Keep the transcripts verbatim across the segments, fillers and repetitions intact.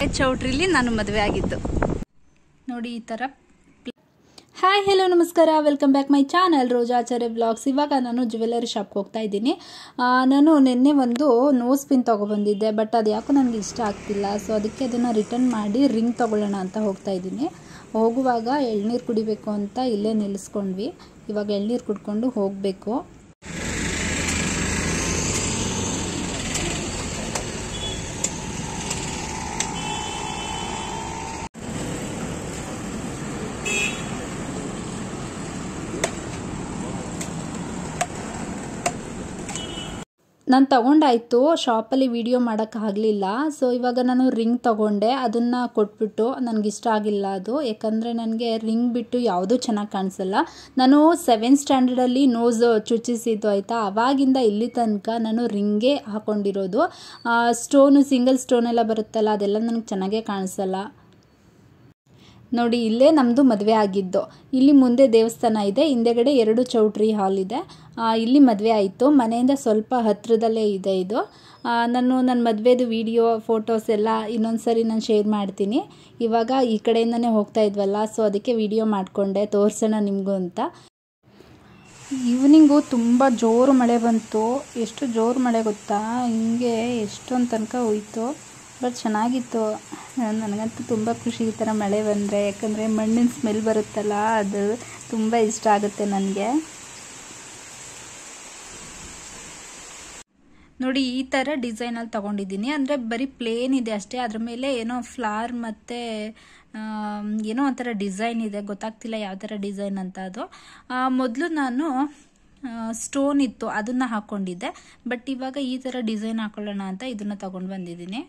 ಚೌಟ್ರಿಲಿ ನಾನು ಮದುವೆ ಆಗಿದ್ದು ನೋಡಿ ಈ ತರ. ಹಾಯ್ ಹೆಲೋ ನಮಸ್ಕಾರ, welcome back my channel Rojacharya blogs. ಇವಾಗ ನಾನು ಜ್ಯುವೆಲರಿ ಶಾಪ್ಗೆ ಹೋಗ್ತಾ ಇದ್ದೀನಿ. ನಾನು ನಿನ್ನೆ ಒಂದು ನೋಸ್ ಪಿನ್ ತೊಗೊಬಂದಿದ್ದೆ, ಬಟ್ ಅದು ಯಾಕೋ ನನಗೆ ಇಷ್ಟ ಆಗ್ತಿಲ್ಲ. ಸೊ ಅದಕ್ಕೆ ಅದನ್ನು ರಿಟರ್ನ್ ಮಾಡಿ ರಿಂಗ್ ತೊಗೊಳ್ಳೋಣ ಅಂತ ಹೋಗ್ತಾ ಇದ್ದೀನಿ. ಹೋಗುವಾಗ ಎಳ್ನೀರು ಕುಡಿಬೇಕು ಅಂತ ಇಲ್ಲೇ ನಿಲ್ಲಿಸ್ಕೊಂಡ್ವಿ. ಇವಾಗ ಎಳ್ನೀರು ಕುಡ್ಕೊಂಡು ಹೋಗಬೇಕು. ನಾನು ತೊಗೊಂಡಾಯಿತು, ಶಾಪಲ್ಲಿ ವಿಡಿಯೋ ಮಾಡೋಕ್ಕಾಗಲಿಲ್ಲ. ಸೊ ಇವಾಗ ನಾನು ರಿಂಗ್ ತೊಗೊಂಡೆ, ಅದನ್ನು ಕೊಟ್ಬಿಟ್ಟು ನನಗಿಷ್ಟ ಆಗಿಲ್ಲ ಅದು. ಯಾಕಂದರೆ ನನಗೆ ರಿಂಗ್ ಬಿಟ್ಟು ಯಾವುದೂ ಚೆನ್ನಾಗಿ ಕಾಣಿಸಲ್ಲ. ನಾನು ಸೆವೆಂತ್ ಸ್ಟ್ಯಾಂಡರ್ಡಲ್ಲಿ ನೋಸ್ ಚುಚ್ಚಿಸಿದ್ದು ಆಯಿತಾ, ಆವಾಗಿಂದ ಇಲ್ಲಿ ತನಕ ನಾನು ರಿಂಗೇ ಹಾಕ್ಕೊಂಡಿರೋದು. ಸ್ಟೋನು ಸಿಂಗಲ್ ಸ್ಟೋನೆಲ್ಲ ಬರುತ್ತಲ್ಲ, ಅದೆಲ್ಲ ನನಗೆ ಚೆನ್ನಾಗೇ ಕಾಣಿಸಲ್ಲ. ನೋಡಿ ಇಲ್ಲೇ ನಮ್ಮದು ಮದುವೆ ಆಗಿದ್ದು. ಇಲ್ಲಿ ಮುಂದೆ ದೇವಸ್ಥಾನ ಇದೆ, ಹಿಂದೆಗಡೆ ಎರಡು ಚೌಟ್ರಿ ಹಾಲ್ ಇದೆ. ಇಲ್ಲಿ ಮದುವೆ ಆಯಿತು. ಮನೆಯಿಂದ ಸ್ವಲ್ಪ ಹತ್ತಿರದಲ್ಲೇ ಇದೆ ಇದು. ನಾನು ನನ್ನ ಮದುವೆದು ವಿಡಿಯೋ ಫೋಟೋಸ್ ಎಲ್ಲ ಇನ್ನೊಂದು ಸರಿ ನಾನು ಶೇರ್ ಮಾಡ್ತೀನಿ. ಇವಾಗ ಈ ಕಡೆಯಿಂದನೇ ಹೋಗ್ತಾ ಇದ್ವಲ್ಲ, ಸೊ ಅದಕ್ಕೆ ವಿಡಿಯೋ ಮಾಡಿಕೊಂಡೆ ತೋರಿಸೋಣ ನಿಮಗೂ ಅಂತ. ಈವ್ನಿಂಗು ತುಂಬ ಜೋರು ಮಳೆ ಬಂತು. ಎಷ್ಟು ಜೋರು ಮಳೆ ಗೊತ್ತಾ, ಹಿಂಗೆ ಎಷ್ಟೊಂದು ತನಕ ಹೋಯ್ತು. ಬಟ್ ಚೆನ್ನಾಗಿತ್ತು. ನನಗಂತೂ ತುಂಬ ಖುಷಿ ಈ ಥರ ಮಳೆ ಬಂದರೆ, ಯಾಕಂದರೆ ಮಣ್ಣಿನ ಸ್ಮೆಲ್ ಬರುತ್ತಲ್ಲ, ಅದು ತುಂಬ ಇಷ್ಟ ಆಗುತ್ತೆ ನನಗೆ. ನೋಡಿ ಈ ಥರ ಡಿಸೈನಲ್ಲಿ ತೊಗೊಂಡಿದ್ದೀನಿ. ಅಂದರೆ ಬರೀ ಪ್ಲೇನ್ ಇದೆ ಅಷ್ಟೇ, ಅದ್ರ ಮೇಲೆ ಏನೋ ಫ್ಲವರ್ ಮತ್ತು ಏನೋ ಒಂಥರ ಡಿಸೈನ್ ಇದೆ, ಗೊತ್ತಾಗ್ತಿಲ್ಲ ಯಾವ ಥರ ಡಿಸೈನ್ ಅಂತ. ಅದು ಮೊದಲು ನಾನು ಸ್ಟೋನ್ ಇತ್ತು ಅದನ್ನು ಹಾಕ್ಕೊಂಡಿದ್ದೆ, ಬಟ್ ಇವಾಗ ಈ ಥರ ಡಿಸೈನ್ ಹಾಕೊಳ್ಳೋಣ ಅಂತ ಇದನ್ನು ತೊಗೊಂಡು ಬಂದಿದ್ದೀನಿ.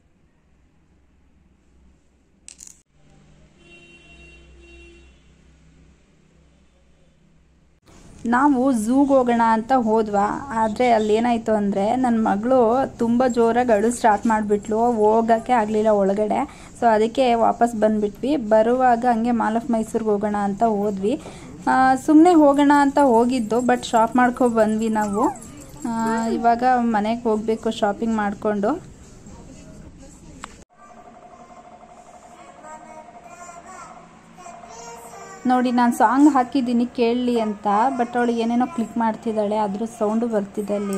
ನಾವು ಝೂಗೆ ಹೋಗೋಣ ಅಂತ ಹೋದ್ವಾ, ಆದರೆ ಅಲ್ಲೇನಾಯಿತು ಅಂದರೆ ನನ್ನ ಮಗಳು ತುಂಬ ಜೋರಾಗಿ ಅಳು ಸ್ಟಾರ್ಟ್ ಮಾಡಿಬಿಟ್ಲು. ಹೋಗೋಕ್ಕೆ ಆಗಲಿಲ್ಲ ಒಳಗಡೆ. ಸೊ ಅದಕ್ಕೆ ವಾಪಸ್ ಬಂದುಬಿಟ್ವಿ. ಬರುವಾಗ ಹಂಗೆ ಮಾಲ್ ಆಫ್ ಮೈಸೂರಿಗೆ ಹೋಗೋಣ ಅಂತ ಹೋದ್ವಿ. ಸುಮ್ಮನೆ ಹೋಗೋಣ ಅಂತ ಹೋಗಿದ್ದು, ಬಟ್ ಶಾಪ್ ಮಾಡ್ಕೊಂಡು ಬಂದ್ವಿ ನಾವು. ಇವಾಗ ಮನೆಗೆ ಹೋಗಬೇಕು ಶಾಪಿಂಗ್ ಮಾಡಿಕೊಂಡು. ನೋಡಿ ನಾನು ಸಾಂಗ್ ಹಾಕಿದ್ದೀನಿ ಕೇಳಲಿ ಅಂತ, ಬಟ್ ಅವಳು ಏನೇನೋ ಕ್ಲಿಕ್ ಮಾಡ್ತಿದ್ದಾಳೆ, ಅದ್ರ ಸೌಂಡು ಬರ್ತಿದೆ ಅಲ್ಲಿ.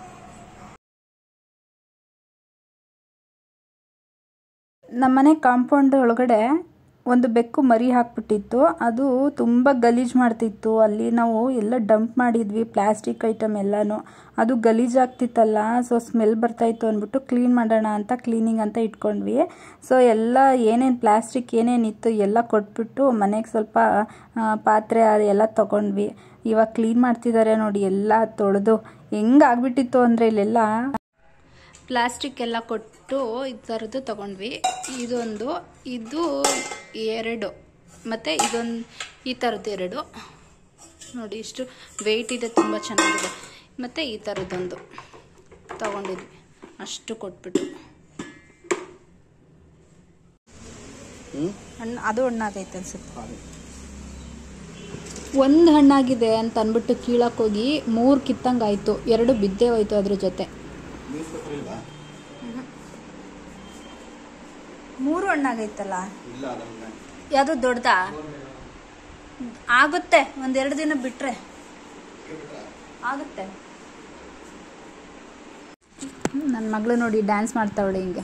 ನಮ್ಮನೆ ಕಾಂಪೌಂಡ್ ಒಳಗಡೆ ಒಂದು ಬೆಕ್ಕು ಮರಿ ಹಾಕ್ಬಿಟ್ಟಿತ್ತು. ಅದು ತುಂಬ ಗಲೀಜು ಮಾಡ್ತಿತ್ತು. ಅಲ್ಲಿ ನಾವು ಎಲ್ಲ ಡಂಪ್ ಮಾಡಿದ್ವಿ ಪ್ಲಾಸ್ಟಿಕ್ ಐಟಮ್ ಎಲ್ಲನೂ. ಅದು ಗಲೀಜಾಗ್ತಿತ್ತಲ್ಲ, ಸೊ ಸ್ಮೆಲ್ ಬರ್ತಾಯಿತ್ತು ಅಂದ್ಬಿಟ್ಟು ಕ್ಲೀನ್ ಮಾಡೋಣ ಅಂತ ಕ್ಲೀನಿಂಗ್ ಅಂತ ಇಟ್ಕೊಂಡ್ವಿ. ಸೊ ಎಲ್ಲ ಏನೇನು ಪ್ಲಾಸ್ಟಿಕ್ ಏನೇನಿತ್ತು ಎಲ್ಲ ಕೊಟ್ಬಿಟ್ಟು ಮನೆಗೆ ಸ್ವಲ್ಪ ಪಾತ್ರೆ ಎಲ್ಲ ತೊಗೊಂಡ್ವಿ. ಇವಾಗ ಕ್ಲೀನ್ ಮಾಡ್ತಿದ್ದಾರೆ ನೋಡಿ, ಎಲ್ಲ ತೊಳೆದು ಹೆಂಗೆ ಆಗ್ಬಿಟ್ಟಿತ್ತು ಅಂದರೆ ಇಲ್ಲೆಲ್ಲ ಪ್ಲಾಸ್ಟಿಕ್ ಎಲ್ಲ ಕೊಟ್ಟು ಈ ಥರದ್ದು ತೊಗೊಂಡ್ವಿ. ಇದೊಂದು, ಇದು ಎರಡು, ಮತ್ತು ಇದೊಂದು ಈ ಥರದ್ದು ಎರಡು. ನೋಡಿ ಇಷ್ಟು ವೆಯ್ಟ್ ಇದೆ, ತುಂಬ ಚೆನ್ನಾಗಿದೆ. ಮತ್ತು ಈ ಥರದ್ದೊಂದು ತೊಗೊಂಡಿದ್ವಿ, ಅಷ್ಟು ಕೊಟ್ಬಿಟ್ಟು. ಹಣ್ಣು ಅದು ಹಣ್ಣಾಗೈತೆ ಅನ್ಸುತ್ತೆ. ಒಂದು ಹಣ್ಣಾಗಿದೆ ಅಂತ ಅಂದ್ಬಿಟ್ಟು ಕೀಳಕ್ಕೆ ಹೋಗಿ ಮೂರು ಕಿತ್ತಂಗಾಯಿತು, ಎರಡು ಬಿದ್ದೇ ಹೋಯ್ತು ಅದ್ರ ಜೊತೆ. ಮೂರು ಹಣ್ಣಾಗೈತಲ್ಲ, ಯಾವುದು ದೊಡ್ಡದಾ? ಆಗುತ್ತೆ, ಒಂದೆರಡು ದಿನ ಬಿಟ್ರೆ ಆಗುತ್ತೆ. ನನ್ನ ಮಗಳು ನೋಡಿ ಡ್ಯಾನ್ಸ್ ಮಾಡ್ತಾವಳೆ ಹಿಂಗೆ.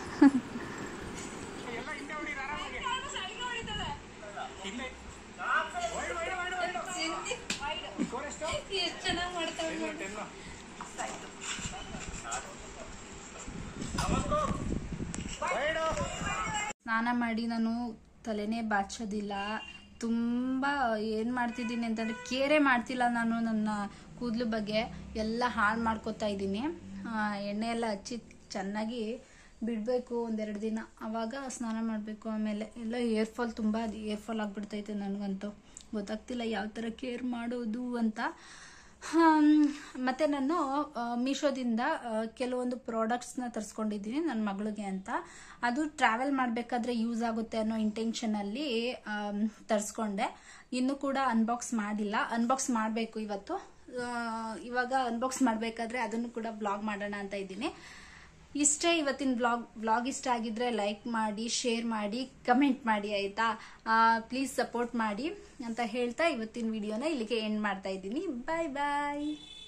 ಸ್ನಾನ ಮಾಡಿ ನಾನು ತಲೆನೇ ಬಾಚೋದಿಲ್ಲ. ತುಂಬ ಏನು ಮಾಡ್ತಿದ್ದೀನಿ ಅಂತಂದರೆ ಕೇರೆ ಮಾಡ್ತಿಲ್ಲ ನಾನು ನನ್ನ ಕೂದಲು ಬಗ್ಗೆ. ಎಲ್ಲ ಹಾಳು ಮಾಡ್ಕೋತಾ ಇದ್ದೀನಿ. ಎಣ್ಣೆ ಎಲ್ಲ ಹಚ್ಚಿ ಚೆನ್ನಾಗಿ ಬಿಡಬೇಕು ಒಂದೆರಡು ದಿನ, ಆವಾಗ ಸ್ನಾನ ಮಾಡಬೇಕು. ಆಮೇಲೆ ಎಲ್ಲ ಏರ್ ಫಾಲ್, ತುಂಬ ಏರ್ ಫಾಲ್ ಆಗಿಬಿಡ್ತೈತೆ ನನಗಂತೂ. ಗೊತ್ತಾಗ್ತಿಲ್ಲ ಯಾವ ಥರ ಕೇರ್ ಮಾಡೋದು ಅಂತ. ಮತ್ತು ನಾನು ಮೀಶೋದಿಂದ ಕೆಲವೊಂದು ಪ್ರಾಡಕ್ಟ್ಸ್ನ ತರಿಸ್ಕೊಂಡಿದ್ದೀನಿ ನನ್ನ ಮಗಳಿಗೆ ಅಂತ. ಅದು ಟ್ರಾವೆಲ್ ಮಾಡಬೇಕಾದ್ರೆ ಯೂಸ್ ಆಗುತ್ತೆ ಅನ್ನೋ ಇಂಟೆನ್ಷನಲ್ಲಿ ತರಿಸ್ಕೊಂಡೆ. ಇನ್ನೂ ಕೂಡ ಅನ್ಬಾಕ್ಸ್ ಮಾಡಿಲ್ಲ, ಅನ್ಬಾಕ್ಸ್ ಮಾಡಬೇಕು ಇವತ್ತು. ಇವಾಗ ಅನ್ಬಾಕ್ಸ್ ಮಾಡಬೇಕಾದ್ರೆ ಅದನ್ನು ಕೂಡ ಬ್ಲಾಗ್ ಮಾಡೋಣ ಅಂತ ಇದ್ದೀನಿ. ಇಷ್ಟೇ ಇವತ್ತಿನ ಬ್ಲಾಗ್ ಬ್ಲಾಗ್ ಇಷ್ಟ ಆಗಿದ್ರೆ ಲೈಕ್ ಮಾಡಿ, ಶೇರ್ ಮಾಡಿ, ಕಮೆಂಟ್ ಮಾಡಿ ಆಯ್ತಾ. ಪ್ಲೀಸ್ ಸಪೋರ್ಟ್ ಮಾಡಿ ಅಂತ ಹೇಳ್ತಾ ಇವತ್ತಿನ ವಿಡಿಯೋನ ಇಲ್ಲಿಗೆ ಎಂಡ್ ಮಾಡ್ತಾ ಇದ್ದೀನಿ. ಬಾಯ್ ಬಾಯ್.